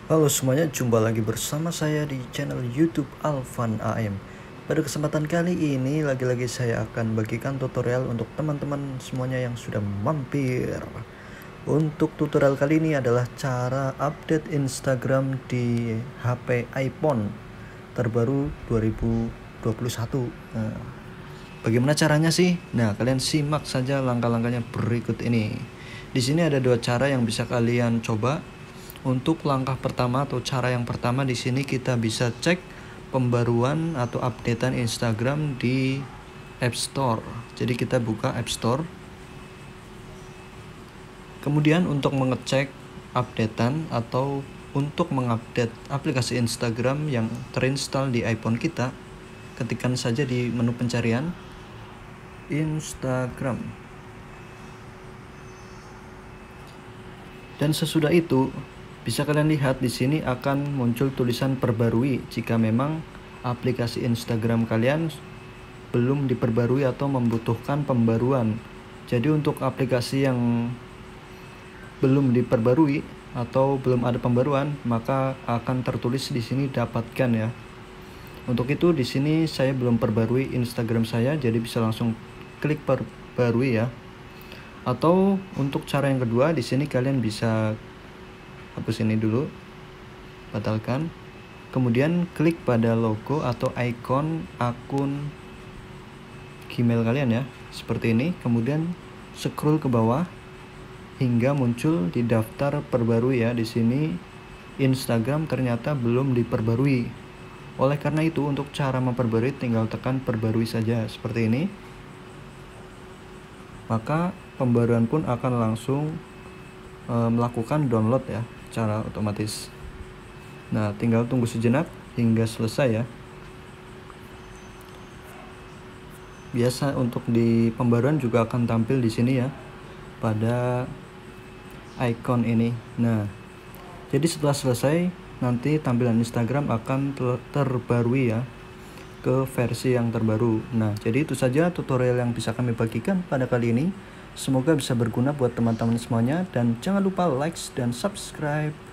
Halo semuanya, jumpa lagi bersama saya di channel YouTube Alvan AM. Pada kesempatan kali ini, lagi-lagi saya akan bagikan tutorial untuk teman-teman semuanya yang sudah mampir. Untuk tutorial kali ini adalah cara update Instagram di HP iPhone terbaru 2021. Nah, bagaimana caranya sih? Nah, kalian simak saja langkah-langkahnya berikut ini. Di sini ada dua cara yang bisa kalian coba. Untuk langkah pertama atau cara yang pertama, di sini kita bisa cek pembaruan atau updatean Instagram di App Store. Jadi kita buka App Store. Kemudian untuk mengecek updatean atau untuk mengupdate aplikasi Instagram yang terinstall di iPhone kita, ketikkan saja di menu pencarian Instagram. Dan sesudah itu, bisa kalian lihat di sini akan muncul tulisan perbarui jika memang aplikasi Instagram kalian belum diperbarui atau membutuhkan pembaruan. Jadi untuk aplikasi yang belum diperbarui atau belum ada pembaruan, maka akan tertulis di sini dapatkan ya. Untuk itu di sini saya belum perbarui Instagram saya, jadi bisa langsung klik perbarui ya. Atau untuk cara yang kedua, di sini kalian bisa hapus ini dulu, batalkan, kemudian klik pada logo atau icon akun Gmail kalian ya, seperti ini. Kemudian scroll ke bawah hingga muncul di daftar perbarui ya. Di sini Instagram ternyata belum diperbarui. Oleh karena itu, untuk cara memperbarui tinggal tekan perbarui saja seperti ini. Maka pembaruan pun akan langsung melakukan download ya, secara otomatis. Nah, tinggal tunggu sejenak hingga selesai ya. Biasa untuk di pembaruan juga akan tampil di sini ya, pada icon ini. Nah, jadi setelah selesai, nanti tampilan Instagram akan terbarui ya ke versi yang terbaru. Nah, jadi itu saja tutorial yang bisa kami bagikan pada kali ini. Semoga bisa berguna buat teman-teman semuanya, dan jangan lupa like dan subscribe.